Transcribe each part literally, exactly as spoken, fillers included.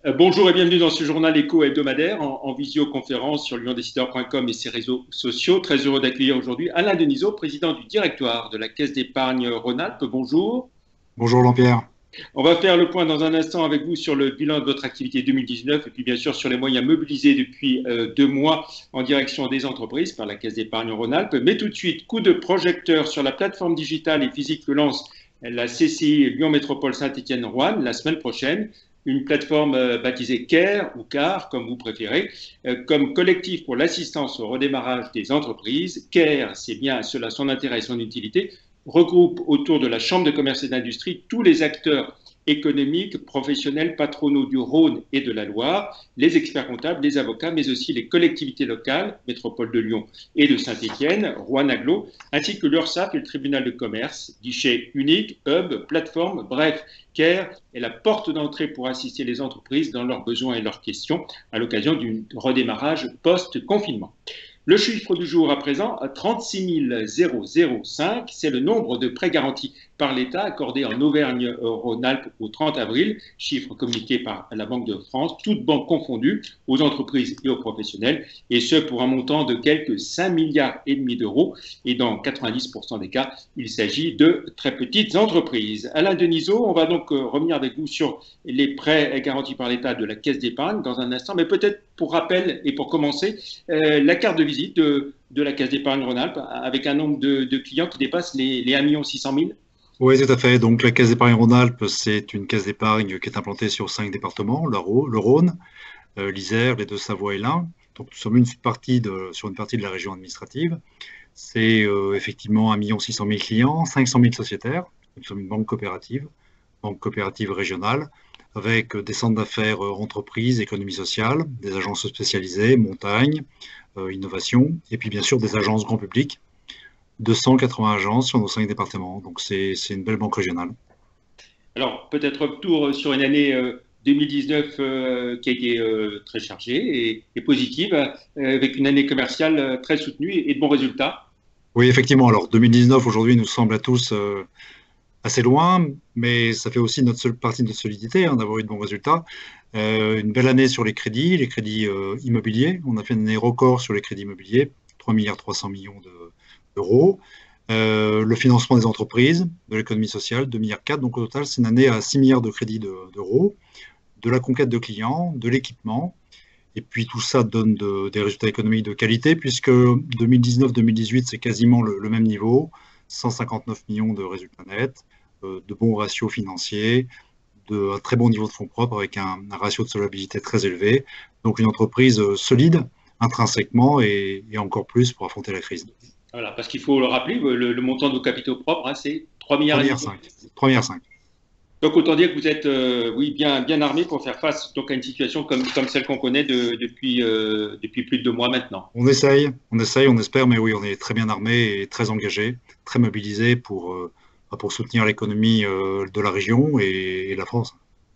Euh, Bonjour et bienvenue dans ce journal éco hebdomadaire en, en visioconférence sur lion décideur point com et ses réseaux sociaux. Très heureux d'accueillir aujourd'hui Alain Denisot, président du directoire de la Caisse d'épargne Rhône-Alpes. Bonjour. Bonjour Jean-Pierre. On va faire le point dans un instant avec vous sur le bilan de votre activité deux mille dix-neuf et puis bien sûr sur les moyens mobilisés depuis euh, deux mois en direction des entreprises par la Caisse d'épargne Rhône-Alpes. Mais tout de suite, coup de projecteur sur la plateforme digitale et physique que lance la C C I Lyon Métropole Saint-Étienne-Roanne la semaine prochaine. Une plateforme euh, baptisée CARE ou CAR, comme vous préférez, euh, comme collectif pour l'assistance au redémarrage des entreprises. CARE, c'est bien cela son intérêt et son utilité, regroupe autour de la Chambre de commerce et d'industrie tous les acteurs économiques, professionnels, patronaux du Rhône et de la Loire, les experts comptables, les avocats, mais aussi les collectivités locales, métropole de Lyon et de Saint-Étienne, Rouen Aglo, ainsi que l'URSSAF et le tribunal de commerce, guichet unique, hub, plateforme, bref, CARE est la porte d'entrée pour assister les entreprises dans leurs besoins et leurs questions à l'occasion du redémarrage post-confinement. Le chiffre du jour à présent, trente-six mille cinq, c'est le nombre de prêts garantis par l'État accordés en Auvergne-Rhône-Alpes au trente avril, chiffre communiqué par la Banque de France, toutes banques confondues, aux entreprises et aux professionnels, et ce pour un montant de quelques cinq milliards et demi d'euros. Et dans quatre-vingt-dix pour cent des cas, il s'agit de très petites entreprises. Alain Denisot, on va donc revenir avec vous sur les prêts garantis par l'État de la Caisse d'épargne dans un instant, mais peut-être pour rappel et pour commencer, euh, la carte de visite de, de la Caisse d'épargne Rhône-Alpes avec un nombre de, de clients qui dépasse les, les un million six cent mille. Oui, tout à fait. Donc, la Caisse d'épargne Rhône-Alpes, c'est une caisse d'épargne qui est implantée sur cinq départements, le Rhône, le Rhône, euh, l'Isère, les Deux-Savoie et l'Ain. Donc, nous sommes une partie de, sur une partie de la région administrative. C'est euh, effectivement un million six cent mille clients, cinq cent mille sociétaires. Nous sommes une banque coopérative, banque coopérative régionale, avec des centres d'affaires euh, entreprises, économie sociale, des agences spécialisées, montagne, euh, innovation, et puis bien sûr des agences grand public. deux cent quatre-vingts agences sur nos cinq départements. Donc, c'est c'est une belle banque régionale. Alors, peut-être retour sur une année euh, deux mille dix-neuf euh, qui a été euh, très chargée et, et positive, euh, avec une année commerciale euh, très soutenue et, et de bons résultats. Oui, effectivement. Alors, deux mille dix-neuf, aujourd'hui, nous semble à tous euh, assez loin, mais ça fait aussi notre seule partie de notre solidité hein, d'avoir eu de bons résultats. Euh, une belle année sur les crédits, les crédits euh, immobiliers. On a fait une année record sur les crédits immobiliers, trois milliards trois cents millions de- d'euros. Euh, le financement des entreprises, de l'économie sociale, deux virgule quatre milliards. Donc, au total, c'est une année à six milliards de crédits de- d'euros, de la conquête de clients, de l'équipement. Et puis tout ça donne de- des résultats économiques de qualité, puisque deux mille dix-neuf deux mille dix-huit, c'est quasiment le, le même niveau, cent cinquante-neuf millions de résultats nets, euh, de bons ratios financiers, de, un très bon niveau de fonds propres avec un, un ratio de solvabilité très élevé. Donc une entreprise euh, solide intrinsèquement et, et encore plus pour affronter la crise. Voilà, parce qu'il faut le rappeler, le, le montant de vos capitaux propres, hein, c'est trois milliards et demi. trois virgule cinq. trois virgule cinq. Donc autant dire que vous êtes euh, oui, bien, bien armé pour faire face donc, à une situation comme, comme celle qu'on connaît de- depuis, euh, depuis plus de deux mois maintenant. On essaye, on essaye, on espère, mais oui, on est très bien armé et très engagé, très mobilisé pour, euh, pour soutenir l'économie euh, de la région et, et la France.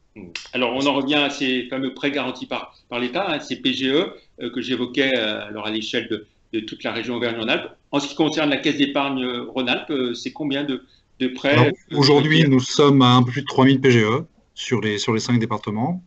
Alors on en revient à ces fameux prêts garantis par, par l'État, hein, ces P G E euh, que j'évoquais euh, alors à l'échelle de, de toute la région Auvergne-Rhône-Alpes. En ce qui concerne la Caisse d'épargne Rhône-Alpes, euh, c'est combien de, de Alors prêts euh, qui... aujourd'hui, nous sommes à un peu plus de trois mille P G E sur les, sur les cinq départements.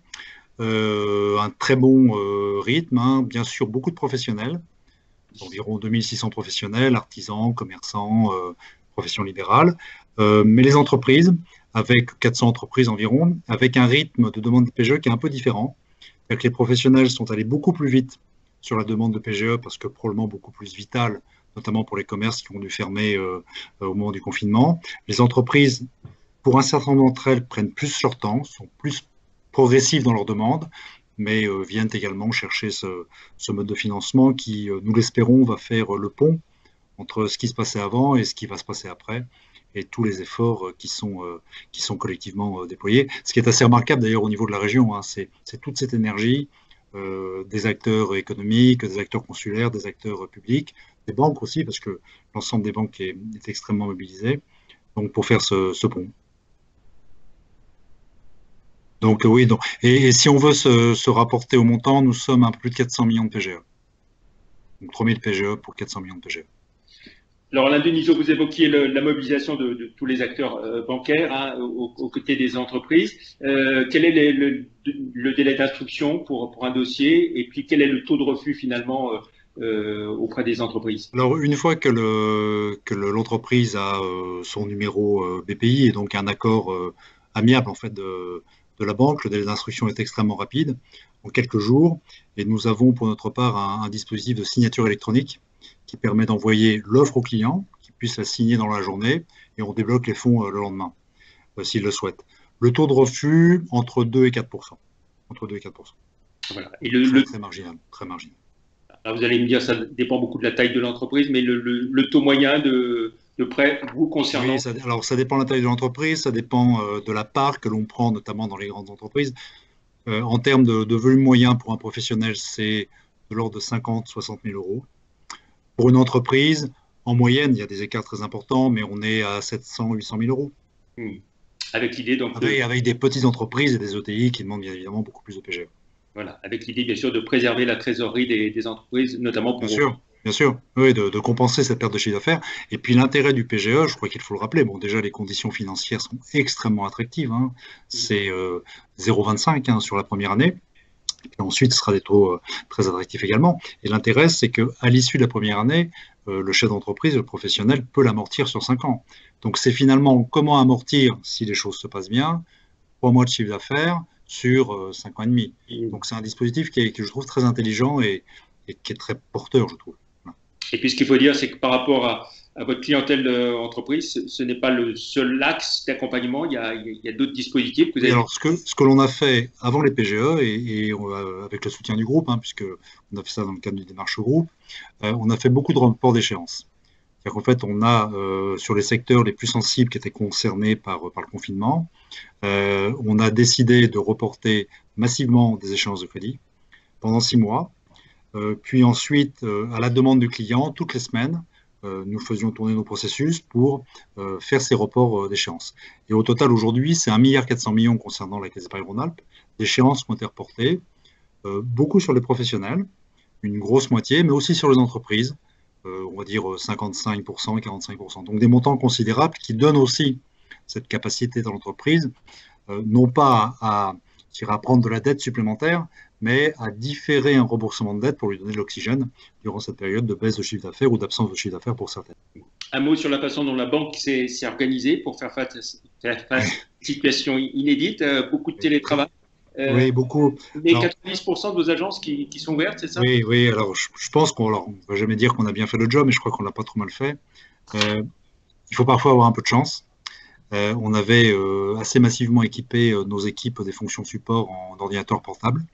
Euh, un très bon euh, rythme, hein. Bien sûr, beaucoup de professionnels, environ deux mille six cents professionnels, artisans, commerçants, euh, professions libérales. Euh, mais les entreprises, avec quatre cents entreprises environ, avec un rythme de demande de P G E qui est un peu différent. C'est-à-dire que les professionnels sont allés beaucoup plus vite sur la demande de P G E parce que probablement beaucoup plus vital, notamment pour les commerces qui ont dû fermer euh, au moment du confinement. Les entreprises, pour un certain nombre d'entre elles, prennent plus leur temps, sont plus progressives dans leurs demandes, mais euh, viennent également chercher ce, ce mode de financement qui, euh, nous l'espérons, va faire le pont entre ce qui se passait avant et ce qui va se passer après, et tous les efforts euh, qui sont, euh, qui sont collectivement euh, déployés. Ce qui est assez remarquable d'ailleurs au niveau de la région, hein, c'est c'est toute cette énergie euh, des acteurs économiques, des acteurs consulaires, des acteurs publics, des banques aussi, parce que l'ensemble des banques est, est extrêmement mobilisé, donc pour faire ce, ce pont. Donc euh, oui, donc, et, et si on veut se, se rapporter au montant, nous sommes à un peu plus de quatre cents millions de P G E. Donc trois mille P G E pour quatre cents millions de P G E. Alors, Alain Denisot, vous évoquiez le, la mobilisation de, de tous les acteurs euh, bancaires hein, aux, aux côtés des entreprises. Euh, quel est les, le, le délai d'instruction pour, pour un dossier et puis quel est le taux de refus finalement euh, euh, auprès des entreprises? Alors, une fois que le, que le- l'entreprise a euh, son numéro euh, B P I et donc un accord euh, amiable en fait de, de la banque, le délai d'instruction est extrêmement rapide, en quelques jours. Et nous avons pour notre part un, un dispositif de signature électronique qui permet d'envoyer l'offre au client, qui puisse la signer dans la journée, et on débloque les fonds euh, le lendemain, euh, s'il le souhaite. Le taux de refus, entre deux et quatre pour cent. Entre deux et quatre pour cent. Voilà. Et le, Très, le, très marginal, très marginal. alors vous allez me dire, ça dépend beaucoup de la taille de l'entreprise, mais le, le, le taux moyen de, de prêt vous concernant? Oui, ça, alors ça dépend de la taille de l'entreprise, ça dépend euh, de la part que l'on prend, notamment dans les grandes entreprises. Euh, en termes de, de volume moyen pour un professionnel, c'est de l'ordre de cinquante à soixante mille euros. Pour une entreprise, en moyenne, il y a des écarts très importants, mais on est à sept cents à huit cent mille euros. Hmm. Avec l'idée donc de, Avec, avec des petites entreprises et des E T I qui demandent bien évidemment beaucoup plus de P G E. voilà, avec l'idée bien sûr de préserver la trésorerie des, des entreprises, notamment Bien pour. sûr, bien sûr, oui, de, de compenser cette perte de chiffre d'affaires. Et puis l'intérêt du P G E, je crois qu'il faut le rappeler, bon, déjà les conditions financières sont extrêmement attractives, hein. C'est euh, zéro virgule vingt-cinq hein, sur la première année. Et ensuite, ce sera des taux euh, très attractifs également. Et l'intérêt, c'est qu'à l'issue de la première année, euh, le chef d'entreprise, le professionnel, peut l'amortir sur cinq ans. Donc, c'est finalement comment amortir, si les choses se passent bien, trois mois de chiffre d'affaires sur euh, cinq ans et demi. Donc, c'est un dispositif qui est, que je trouve très intelligent et, et qui est très porteur, je trouve. Voilà. Et puis ce qu'il faut dire, c'est que par rapport à, à votre clientèle euh, entreprise, ce, ce n'est pas le seul axe d'accompagnement. Il y a, il y a d'autres dispositifs que vous Et avez. alors, ce que, ce que l'on a fait avant les P G E et, et euh, avec le soutien du groupe, hein, puisque on a fait ça dans le cadre du démarche au groupe, euh, on a fait beaucoup de reports d'échéance. C'est-à-dire qu'en fait, on a, euh, sur les secteurs les plus sensibles qui étaient concernés par, par le confinement, euh, on a décidé de reporter massivement des échéances de crédit pendant six mois. Euh, puis ensuite, euh, à la demande du client, toutes les semaines, euh, nous faisions tourner nos processus pour euh, faire ces reports euh, d'échéance. Et au total, aujourd'hui, c'est un milliard quatre cents millions concernant la Caisse d'épargne Rhône-Alpes d'échéances qui ont été reportées, euh, beaucoup sur les professionnels, une grosse moitié, mais aussi sur les entreprises, euh, on va dire cinquante-cinq pour cent et quarante-cinq pour cent. Donc des montants considérables qui donnent aussi cette capacité dans l'entreprise, euh, non pas à, à prendre de la dette supplémentaire, mais à différer un remboursement de dette pour lui donner de l'oxygène durant cette période de baisse de chiffre d'affaires ou d'absence de chiffre d'affaires pour certaines. Un mot sur la façon dont la banque s'est organisée pour faire face, faire face à une situation inédite, euh, beaucoup de télétravail. Euh, Oui, beaucoup. mais Alors, quatre-vingt-dix pour cent de vos agences qui, qui sont ouvertes, c'est ça? oui, oui. Alors, je, je pense qu'on ne va jamais dire qu'on a bien fait le job, mais je crois qu'on l'a pas trop mal fait. Euh, il faut parfois avoir un peu de chance. Euh, on avait euh, assez massivement équipé euh, nos équipes des fonctions support en ordinateur portable.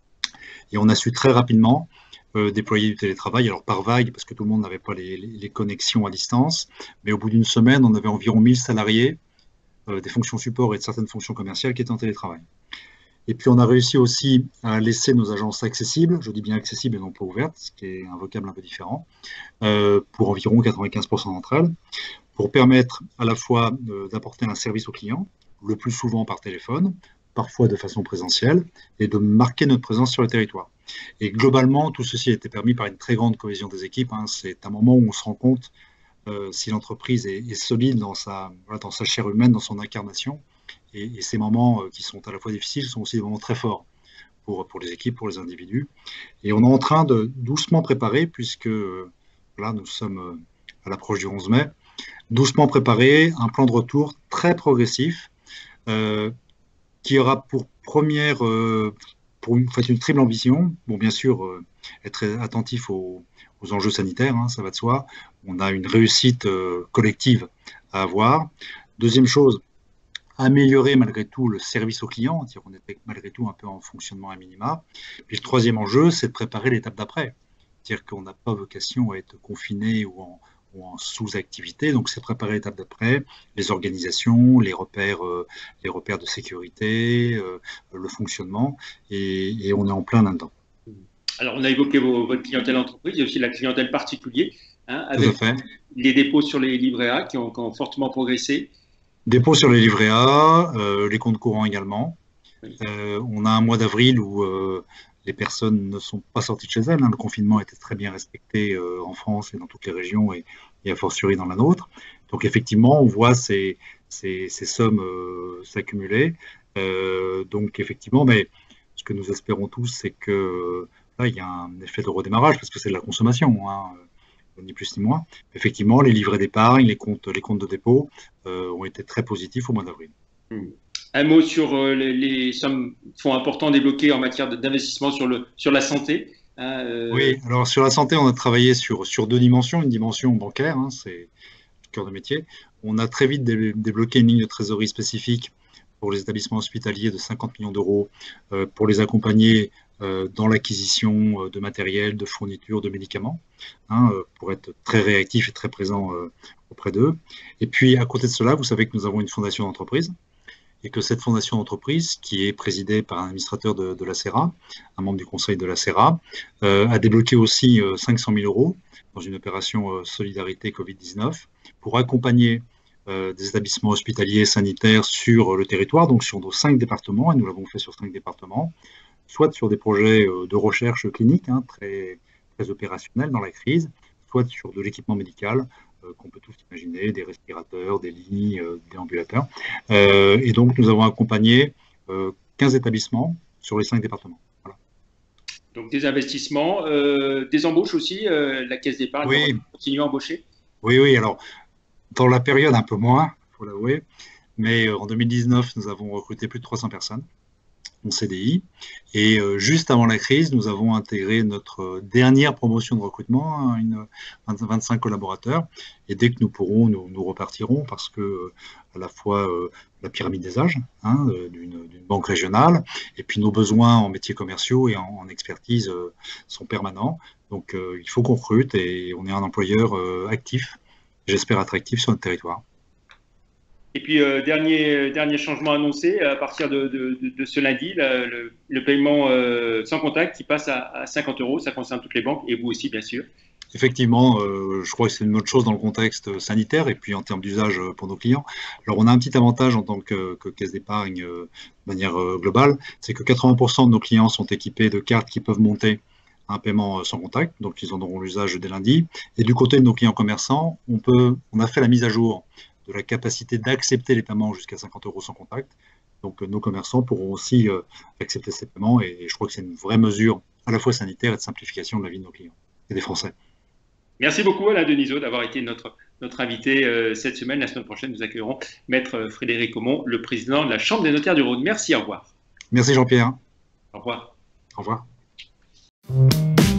Et on a su très rapidement euh, déployer du télétravail, alors par vague, parce que tout le monde n'avait pas les, les, les connexions à distance. Mais au bout d'une semaine, on avait environ mille salariés euh, des fonctions support et de certaines fonctions commerciales qui étaient en télétravail. Et puis, on a réussi aussi à laisser nos agences accessibles, je dis bien accessibles et non pas ouvertes, ce qui est un vocable un peu différent, euh, pour environ quatre-vingt-quinze pour cent d'entre elles, pour permettre à la fois euh, d'apporter un service aux clients, le plus souvent par téléphone, parfois de façon présentielle, et de marquer notre présence sur le territoire. Et globalement, tout ceci a été permis par une très grande cohésion des équipes. Hein. C'est un moment où on se rend compte euh, si l'entreprise est, est solide dans sa, voilà, dans sa chair humaine, dans son incarnation. Et, et ces moments euh, qui sont à la fois difficiles sont aussi des moments très forts pour, pour les équipes, pour les individus. Et on est en train de doucement préparer, puisque euh, là, nous sommes euh, à l'approche du onze mai, doucement préparer un plan de retour très progressif euh, qui aura pour première, euh, pour une, en fait, une triple ambition. Bon, bien sûr, euh, être attentif aux, aux enjeux sanitaires, hein, ça va de soi. On a une réussite euh, collective à avoir. Deuxième chose, améliorer malgré tout le service aux clients, c'est-à-dire qu'on était malgré tout un peu en fonctionnement à minima. Puis le troisième enjeu, c'est de préparer l'étape d'après. C'est-à-dire qu'on n'a pas vocation à être confiné ou en, ou en sous-activité, donc c'est préparer l'étape d'après, les organisations, les repères, euh, les repères de sécurité, euh, le fonctionnement, et, et on est en plein là-dedans. Alors, on a évoqué vos, votre clientèle entreprise, il y a aussi la clientèle particulière, hein, Tout à avec fait. les dépôts sur les livrets A qui ont, qui ont fortement progressé. Dépôt sur les livrets A, euh, les comptes courants également. Oui. Euh, on a un mois d'avril où euh, les personnes ne sont pas sorties de chez elles. Hein. Le confinement était très bien respecté euh, en France et dans toutes les régions et, et a fortiori dans la nôtre. Donc effectivement, on voit ces, ces, ces sommes euh, s'accumuler. Euh, donc effectivement, mais ce que nous espérons tous, c'est que là, il y a un effet de redémarrage parce que c'est de la consommation, hein, ni plus ni moins. Effectivement, les livrets d'épargne, les comptes, les comptes de dépôt euh, ont été très positifs au mois d'avril. Mmh. Un mot sur euh, les, les sommes, fonds importants débloqués en matière d'investissement sur, le, sur la santé. Hein, euh... Oui, alors sur la santé, on a travaillé sur, sur deux dimensions. Une dimension bancaire, hein, c'est le cœur de métier. On a très vite dé débloqué une ligne de trésorerie spécifique pour les établissements hospitaliers de cinquante millions d'euros euh, pour les accompagner euh, dans l'acquisition de matériel, de fournitures, de médicaments, hein, euh, pour être très réactif et très présent euh, auprès d'eux. Et puis, à côté de cela, vous savez que nous avons une fondation d'entreprise et que cette fondation d'entreprise, qui est présidée par un administrateur de, de la C E R A, un membre du conseil de la C E R A, euh, a débloqué aussi euh, cinq cent mille euros dans une opération euh, solidarité Covid dix-neuf pour accompagner euh, des établissements hospitaliers sanitaires sur le territoire, donc sur nos cinq départements, et nous l'avons fait sur cinq départements, soit sur des projets euh, de recherche clinique, hein, très, très opérationnels dans la crise, soit sur de l'équipement médical, qu'on peut tous imaginer, des respirateurs, des lits, euh, des ambulateurs. Euh, et donc, nous avons accompagné euh, quinze établissements sur les cinq départements. Voilà. Donc, des investissements, euh, des embauches aussi, euh, la Caisse d'épargne oui. continue à embaucher? Oui, oui. Alors, dans la période, un peu moins, il faut l'avouer, mais en deux mille dix-neuf, nous avons recruté plus de trois cents personnes en C D I. Et euh, juste avant la crise, nous avons intégré notre dernière promotion de recrutement, une, vingt-cinq collaborateurs. Et dès que nous pourrons, nous, nous repartirons parce que euh, à la fois euh, la pyramide des âges hein, d'une banque régionale et puis nos besoins en métiers commerciaux et en, en expertise euh, sont permanents. Donc euh, il faut qu'on recrute et on est un employeur euh, actif, j'espère attractif sur notre territoire. Et puis, euh, dernier, dernier changement annoncé, à partir de, de, de ce lundi, la, le, le paiement euh, sans contact qui passe à, à cinquante euros, ça concerne toutes les banques et vous aussi, bien sûr. Effectivement, euh, je crois que c'est une autre chose dans le contexte sanitaire et puis en termes d'usage pour nos clients. Alors, on a un petit avantage en tant que, que caisse d'épargne euh, de manière euh, globale, c'est que quatre-vingts pour cent de nos clients sont équipés de cartes qui peuvent monter un paiement sans contact, donc ils en auront l'usage dès lundi. Et du côté de nos clients commerçants, on, peut, on a fait la mise à jour de la capacité d'accepter les paiements jusqu'à cinquante euros sans contact. Donc, nos commerçants pourront aussi euh, accepter ces paiements et, et je crois que c'est une vraie mesure à la fois sanitaire et de simplification de la vie de nos clients et des Français. Merci beaucoup Alain Denisot d'avoir été notre, notre invité euh, cette semaine. La semaine prochaine, nous accueillerons Maître Frédéric Aumont, le président de la Chambre des notaires du Rhône. Merci, au revoir. Merci Jean-Pierre. Au revoir. Au revoir.